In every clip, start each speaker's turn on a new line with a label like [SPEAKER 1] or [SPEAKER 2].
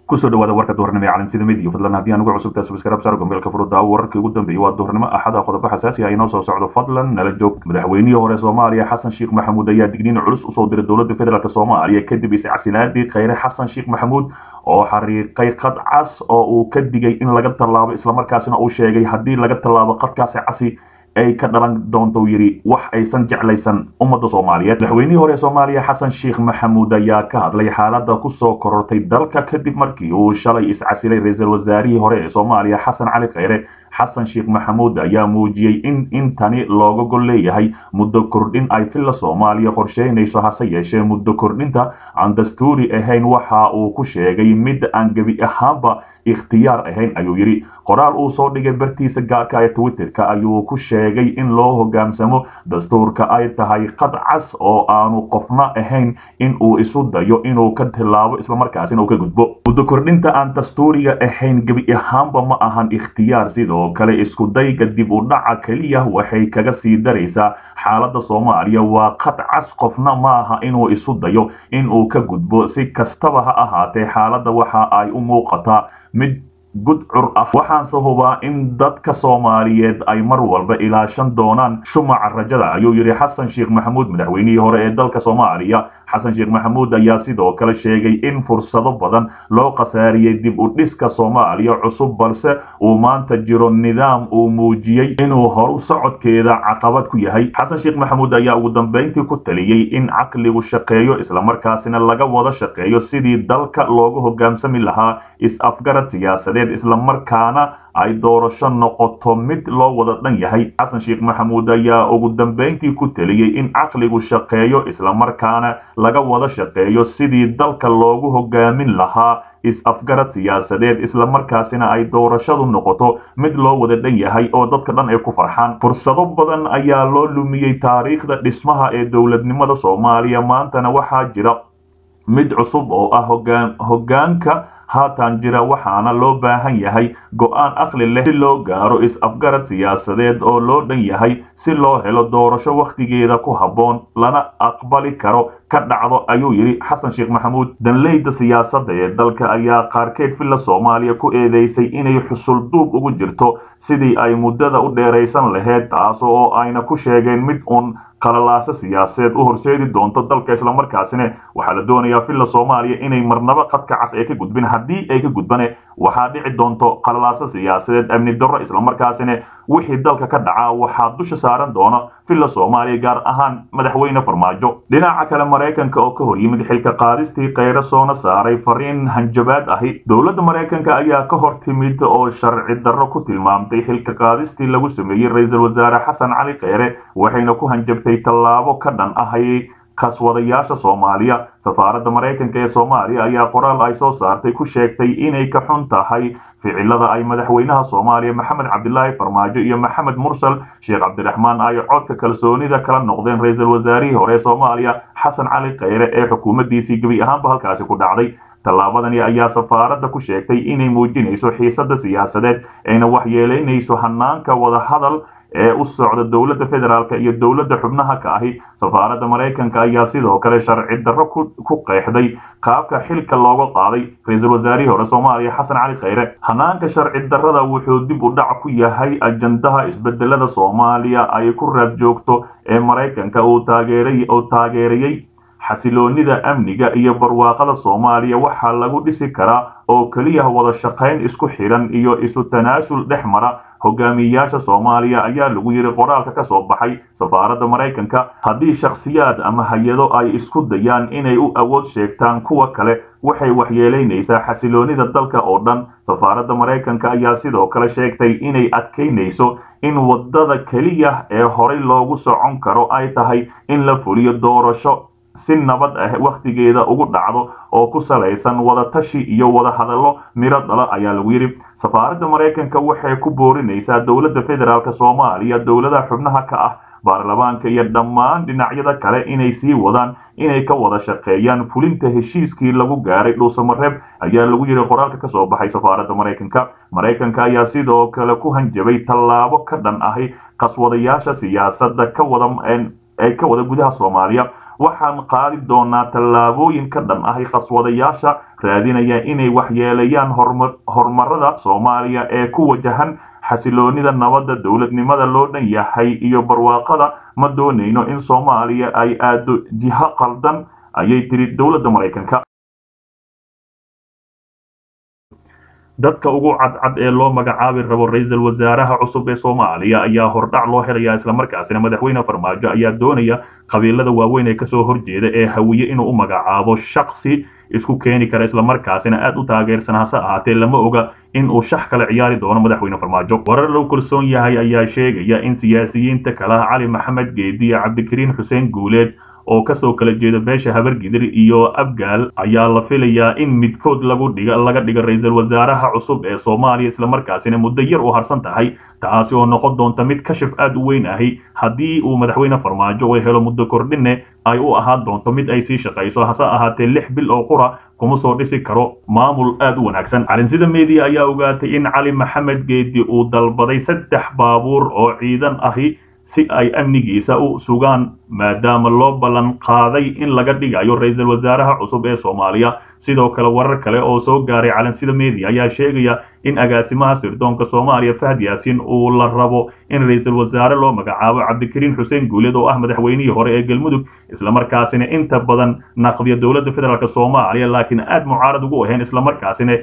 [SPEAKER 1] kusoo dhawaada warka duhurnimo ee caalamsida midiya fadlan haddii aan ugu cusubtahay subscribe saar gombeelka furudda wararkii ugu dambeeyay waa duhurnimo axada qodobo xasaasi ah inoo soo socdo fadlan nala joog madaxweynihii hore Soomaaliya Xasan Sheikh Maxamuud ayaa digniin culus u soo diray dowladda federaalka Soomaaliya kadib iscasilaadii khayre Xasan Sheikh Maxamuud oo xariiqay qad cas oo uu ka digay in laga tallaabo isla markaasina uu sheegay haddii laga tallaabo qadkaasi casi ay ka dhalan doonto yiri wax aysan jeclaysan ummadda Soomaaliyeed madaxweynihii hore Soomaaliya Xasan Sheikh Maxamuud ayaa ka hadlay xaaladda ku soo korortay dalka kadib markii uu shalay iscasilay ra'iisul wasaarihii hore ee Soomaaliya Xasan Cali Khayre Xasan Sheikh Maxamuud ayaa muujiyay in tani looga gol leeyahay muddo kordhin ay filla Soomaaliya qorsheynayso hase yeeshee muddo kordhinta aan dastuuri ahayn waxa uu ku sheegay mid aan gabi ahaanba ikhtiyaar ahayn ayuu yiri qoraal uu soo dhigay bartiisa gaarka ee Twitterka ayuu ku sheegay in loo hogaansamo dastuurka ay tahay qad cas oo aanu qofna ahayn in uu isu dayo inuu ka tilaabo isla markaasina uu ka gudbo muddo kordhinta aan dastuuriga ahayn gabi ahaanba ma ahan ikhtiyaar sidoo kale isku dayga dib u dhaca kaliya waxay kaga sii daraysaa xaaladda Soomaaliya waa qad cas qofna ma aha inuu isu dayo in uu ka gudbo si kastaba ha ahaatee xaaladda waxa ay u muuqataa mid gudcur ah waxaan sababaa in dadka Soomaaliyeed ay mar walba ilaashan doonaan shumaca rajada ayuu yiri Xasan Sheikh Maxamuud madaxweynihii hore ee dalka Soomaaliya Xasan Sheikh Maxamuud ayaa sidoo kale sheegay in fursado badan loo qasaariyay dib u dhiska Soomaaliya cusub balse uu maanta jiro nidaam uu muujiyay inuu horu socodkeeda caqabad ku yahay Xasan Sheikh Maxamuud ayaa ugu dambeyntii ku taliyay in caqligu shaqeeyo isla markaasina laga wada shaqeeyo sidii dalka loogu hogaansami lahaa is-afgarad siyaasadeed isla markaana ay doorasho noqoto mid loo wada dhan yahay Xasan Sheikh Maxamuud ayaa ugu dambeyntii ku taliyay in caqligu shaqeeyo isla markaana laga wada shaqeeyo sidii dalka loogu hogaamin lahaa is-afgarad siyaasadeed isla markaasina ay doorashadu noqoto mid loo wada dhan yahay oo dadka dhan ay ku farxaan fursado badan ayaa loo lumiyay taariikhda dhismaha ee dowladnimada Soomaaliya maantana waxaa jira mid cusub oo ah hoggaanka haatan jira waxaana loo baahan yahay go'aan aqli leh si loo gaaro is-afgarad siyaasadeed oo loo dhan yahay si loo helo doorasho waqtigeeda ku habboon lana aqbali karo ka dhacdo ayuu yiri Xasan Sheikh Maxamuud danleyda siyaasadda ee dalka ayaa qaarkeed filla Soomaaliya ku eedeysay inay xusul duub ugu jirto sidii ay muddada u dheeraysan lahayd taas oo ayna ku sheegeen mid qalalaasa siyaasadeed u horseedi doonto dalka isla markaasina waxa la doonayaa filla Soomaaliya inay marnaba qadka cas ay ka gudbin haddii ay ka gudbane waxa dhici doonto qalalaasa siyaasadeed amni darro isla markaasina wixii dalka ka dhaca waxa dusha saaran doona filla Soomaaliya gaar ahaan madaxweyne Farmaajo dhinaca kale Mareykanka oo ka hor yimid xilka qaadistii Khayre soona saaray fariin hanjabaad ahi dowladda Mareykanka ayaa ka hor timid oo sharci darro ku tilmaamtay xilka qaadistii lagu sameeyay ra'iisul wasaare Xasan Cali Khayre waxayna ku hanjabtay tallaabo ka dhan ah kaswadayaasha Soomaaliya safaaradda Mareykanka ee Soomaaliya ayaa qoraal ay soo saartay ku sheegtay inay ka xun tahay ficilada ay madaxweynaha Soomaaliya Maxamed Cabdullaahi Farmaajo iyo Maxamed Mursal Sheikh Cabdiraxmaan ay codka kalsoonida kala noqdeen ra'iisul wasaarihii hore Soomaaliya Xasan Cali Khayre ee xukuumaddiisii gabi ahaanba halkaasi ku dhacday tallaabadani ayaa safaaradda ku sheegtay inay muujinayso xiisadda siyaasadeed ayna waxyeeleynayso hanaanka wada hadal ee u socda dowladda federaalka iyo dowladda xubnaha ka ahi safaaradda Mareykanka ayaa sidoo kale sharci darro ku qeexday qaabka xilka looga qaaday ra'iisul wasaarihii hore Soomaaliya Xasan Cali Khayre hanaanka sharci darrada wuxuu dib u dhac ku yahay ajandaha isbedelada Soomaaliya ay ku raad joogto ee Mareykanka uu taageerayay xasiloonida amniga iyo barwaaqada Soomaaliya waxa lagu dhisi karaa oo kaliya wada shaqayn isku xiran iyo isu tanaasul dhexmara hogaamiyayaasha Soomaaliya ayaa lagu yiri qoraalka ka soo baxay safaaradda Mareykanka haddii shakhsiyaad ama hay'ado ay isku dayaan inay u awood sheegtaan kuwa kale waxay waxyeeleynaysaa xasiloonida dalka oo dhan safaaradda Mareykanka ayaa sidoo kale sheegtay inay adkeynayso in wadada kaliya ee horey loogu socon karo ay tahay in la fuliyo doorasho si nabad ah waqtigeeda ugu dhacdo oo ku salaysan wada tashi iyo wada hadallo miro dhala ayaa lagu yiri safaaradda Mareykanka waxay ku boorinaysaa dowladda federaalka Soomaaliya dowladaha xubnaha ka ah baarlamaanka iyo dhammaan dhinacyada kale inay sii wadaan inay ka wada shaqeeyaan fulinta heshiiskii lagu gaaray Dhuusamareeb ayaa lagu yiri qoraalka ka soo baxay safaaradda Mareykanka ayaa sidoo kale ku hanjabay tallaabo ka dhan ah qaswadayaasha siyaasadda ka wada gudaha Soomaaliya waxaan qaadi doonaa tallaabooyin ka dhan ahi qaswadayaasha raadinaya inay waxyeelayaan horumarada Soomaaliya ee ku wajahan xasiloonida nabadda dawladnimada loo dhan yahay iyo barwaaqada ma doonayno in Soomaaliya ay aado jiha qaldan ayay tiri dawladda Mareykanka. dadka ugu cadcad ee loo magacaabi rabo ra'iisul wasaaraha cusub ee Soomaaliya ayaa hordhac loo helayaa isla markaasina madaxweyne Farmaajo ayaa doonaya qabiilada waaweyn ee kasoo horjeeda ee hawiye inuu u magacaabo shakhsi isku keeni kara isla markaasina aad u taageersan hase ahaatee lama oga in uu shax kala ciyaari doono madaxweyne Farmaajo. warar loo kalsoon yahay ayaa sheegaya in siyaasiyiinta kala Cali Maxamed Geedi iyo Cabdikariin Xuseen Guuleed oo kasoo kala jeeda beesha Habargidir iyo Abgaal ayaa la filayaa in midkood laga dhigo ra'iisul wasaaraha cusub ee Soomaaliya isla markaasina muddo yar u harsan tahay taasi oo noqon doonta mid kashif aad u weyn ahi haddii uu madaxweyne Farmaajo ay helo muddo kordhinne ay u ahaan doonto mid ay sii shaqayso hase ahaatee 6 bil oo qura kuma soo dhisi karo maamul aad u wanaagsan. Calansida Media ayaa ogaatay in Cali Maxamed Geedi uu dalbaday 3 baabuur oo ciidan ahi si ay amnigiisa u sugaan maadaama loo ballan qaaday in laga dhigayo ra'iisul wasaaraha cusub ee Soomaaliya. sidoo kale warar kale oo soo gaaray Calansida Media ayaa sheegaya in agaasimaha sirdoonka Soomaaliya Fahad Yaasin uu la rabo in ra'iisul wasaare loo magacaabo Cabdikariin Xuseen Guuleed oo ah madaxweynihii hore ee Galmudug isla markaasina inta badan naqdiya dawladda federaalka Soomaaliya laakiin aad mucaarad ugu ahayn isla markaasina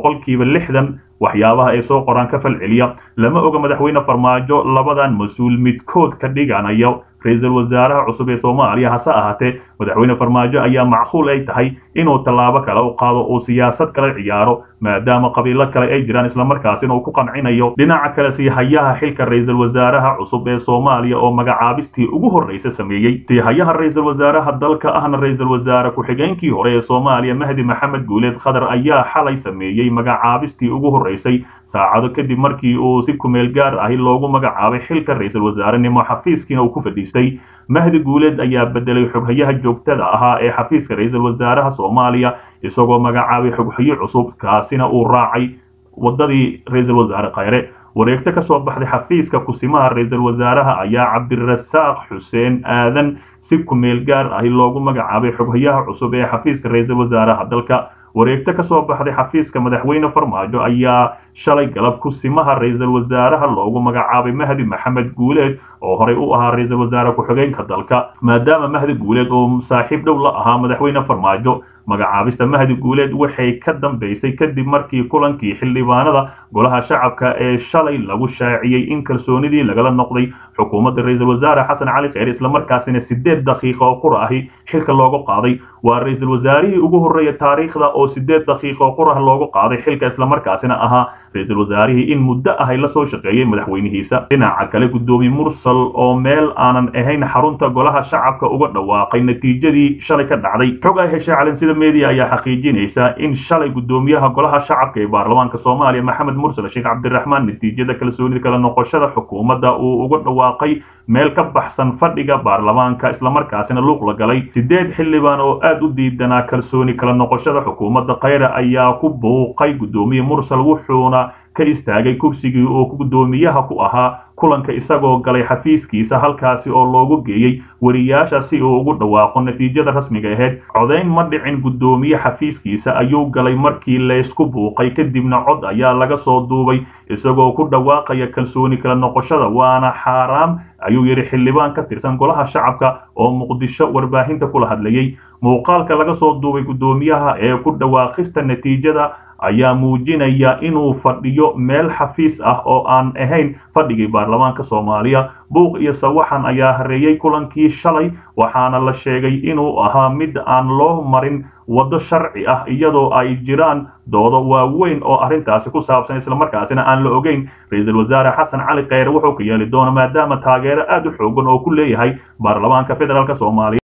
[SPEAKER 1] 60% waxyaabaha ay soo qoraan ka falceliya lama oga madaxweyne Farmaajo labadan mas'uul midkood ka dhiganayo ra'iisul wasaaraha cusub ee Soomaaliya hase ahaatee madaxweyne Farmaajo ayaa macquul ay tahay inuu tallaabo kale u qaado oo siyaasad kale ciyaaro maadaama qabiilo kale ay jiraan isla markaasina uu ku qancinayo dhinaca kale si hayaha xilka ra'iisul wasaaraha cusub ee Soomaaliya oo magacaabistii ugu horeysay sameeyay si hayaha ra'iisul wasaaraha dalka ahna ra'iisul wasaare ku xigeenkii hore ee Soomaaliya Mahdi Maxamed Guuleed Khadar ayaa xalay sameeyay magacaabistii ugu horeysay saacado kadib markii uu si kumeel gaar ah loogu magacaabay xilka ra'iisul wasaarenimo xafiiskiina uu ku fadhiistay. Mahdi Guuleed ayaa bedelay xoghayaha joogtada ahaa ee xafiiska ra'iisul wasaaraha Soomaaliya isagoo magacaabay xoghaye cusub kaasina uu raacay wadadii ra'iisul wasaare Khayre. wareegta ka soo baxday xafiiska kusimaha ra'iisul wasaaraha ayaa Cabdirasaaq Xuseen Aadan si kumeel gaar ah loogu magacaabay xoghayaha cusub ee xafiiska ra'iisul wasaaraha dalka. wareegta ka soo baxday xafiiska madaxweyne Farmaajo ayaa shalay galab kusimaha ra'iisul wasaaraha loogu magacaabay Mahdi Maxamed Guuleed oo horey u ahaa ra'iisul wasaare ku xigeenka dalka maadaama Mahdi Guuleed oo saaxiib dhow la ahaa madaxweyne Farmaajo. magacaabista Mahdi Guuleed waxay ka dambeysay kadib markii kulankii xildhibaanada golaha shacabka ee shalay lagu shaaciyay in kalsoonidii lagala noqday xukuumadda ra'iisul wasaare Xasan Cali Khayre isla markaasina 8 daqiiqo oo qura ahi xilka loogu qaaday. waa ra'iisul wasaarihii ugu horeeyay taariikhda oo 8 daqiiqo oo qura loogu qaaday xilka isla markaasina ahaa ra'iisul wasaarihii in muddo ah la soo shaqeeyay madaxweynihiisa. dhinaca kale gudoomiye Mursal oo meel aanan ahayn xarunta golaha shacabka uga dhawaaqay natiijadii shalay ka dhacday. xog ay heshay Calansida Media ayaa xaqiijinaysa in shalay gudoomiyaha golaha shacabka ee baarlamaanka Soomaaliya Maxamed Mursal Sheekh Cabdiraxmaan natiijada kalsoonida kala noqoshada xukuumadda uu uga dhawaaqay meel ka baxsan fadhiga baarlamaanka isla markaasina luuq la galay. 8 xildhibaan oo aad u diidanaa kalsooni kala noqoshada xukuumadda Khayre ayaa ku buuqay gudoomiye Mursal wuxuuna ka istaagay kursigii oo gudoomiyaha ku ahaa kulanka isagoo galay xafiiskiisa halkaasi oo loogu geeyay wariyaasha si uu ugu dhawaaqo natiijada rasmiga ahayd. codeyn ma dhicin gudoomiye xafiiskiisa ayuu galay markii la isku buuqay kadibna cod ayaa laga soo duubay isagoo ku dhawaaqaya kalsooni kala noqoshada waana xaraam ayuu yiri xildhibaan ka tirsan golaha shacabka oo Muqdisho warbaahinta kula hadlayay. muuqaalka laga soo duubay gudoomiyaha ee ku dhawaaqista natiijada ayaa muujinaya inuu fadhiyo meel xafiis ah oo aan ahayn fadhigii baarlamaanka Soomaaliya. buuq iyo sawaxan ayaa hareeyay kulankii shalay waxaana la sheegay inuu ahaa mid aan loo marin wado sharci ah iyadoo ay jiraan doodo waaweyn oo arrintaasi ku saabsan isla markaasina aan la ogeyn ra'iisul wasaare Xasan Cali Khayre wuxuu ka yeeli doona maadaama taageero aad u xooggan oo ku leeyahay baarlamaanka federaalka Soomaaliya.